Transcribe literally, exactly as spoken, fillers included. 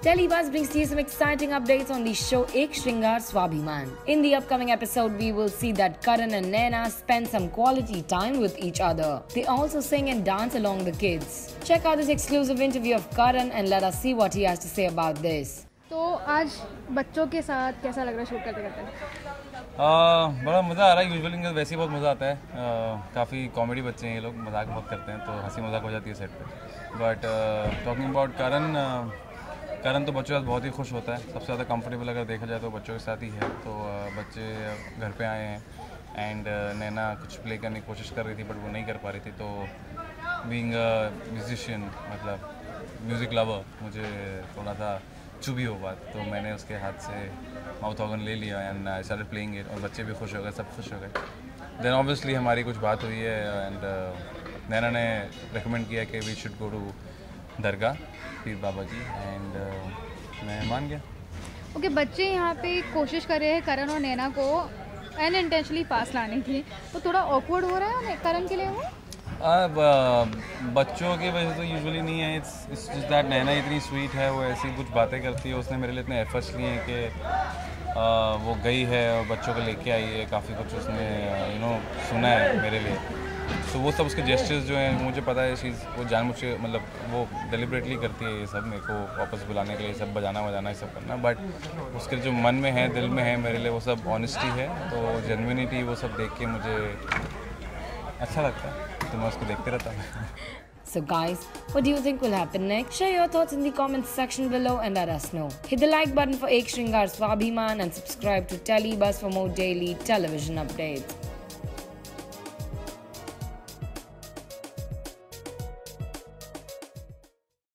Telebuzz brings to you some exciting updates on the show Ek Shringar Swabhiman. In the upcoming episode, we will see that Karan and Naina spend some quality time with each other. They also sing and dance along the kids. Check out this exclusive interview of Karan and let us see what he has to say about this. तो आज बच्चों के साथ कैसा लग रहा है shoot करते करते? आ, बड़ा मज़ा आ रहा है। यूजुअली इनका वैसे ही बहुत मज़ा आता है। काफ़ी कॉमेडी बच्चे हैं ये लोग, मजाक बहुत करते हैं तो हंसी मजाक हो जाती है सेट पे। But talking about Karan, Karan तो बच्चों के साथ बहुत ही खुश होता है। सबसे ज़्यादा कंफर्टेबल अगर देखा जाए तो बच्चों के साथ ही है। तो uh, बच्चे घर पे आए हैं एंड uh, नैना कुछ प्ले करने की कोशिश कर रही थी बट वो नहीं कर पा रही थी। तो बीइंग अ म्यूजिशियन, मतलब म्यूज़िक लवर, मुझे थोड़ा सा चुभी हो बात, तो मैंने उसके हाथ से माउथ ऑर्गन ले लिया and I started playing it और बच्चे भी खुश हो गए, सब खुश हो गए। देन ऑब्वियसली हमारी कुछ बात हुई है एंड नैना ने रिकमेंड किया कि वी शुड गो टू दरगाह पीर बाबा की एंड uh, मैं मान गया। ओके okay, बच्चे यहाँ पे कोशिश कर रहे हैं करण और नैना को अनइंटेंशनली पास लाने की, तो थोड़ा ऑकवर्ड हो रहा है करण के लिए वो? अब बच्चों की वजह तो यूजुअली नहीं है। It's it's just that Naina इतनी स्वीट है, वो ऐसी कुछ बातें करती है। उसने मेरे लिए इतने एफर्ट्स लिए हैं कि वो गई है और बच्चों को लेके आई है, काफ़ी कुछ उसने यू नो सुना है मेरे लिए। तो वो सब उसके जेस्चर्स जो हैं मुझे पता है चीज़ वो जान मुझे मतलब वो डिलिबरेटली करती है ये सब मेरे को वापस बुलाने के लिए, सब बजाना बजाना ये सब करना। बट उसके जो मन में है, दिल में है, मेरे लिए वो सब ऑनेस्टी है। तो जेन्युइनिटी वो सब देख के मुझे अच्छा लगता है, तो मैं उसको देखते रहता हूँ। So guys, what do you think will happen next? Share your thoughts in the comments section below and let us know. Hit the like button for Ek Shringar Swabhiman and subscribe to Telebuzz for more daily television updates.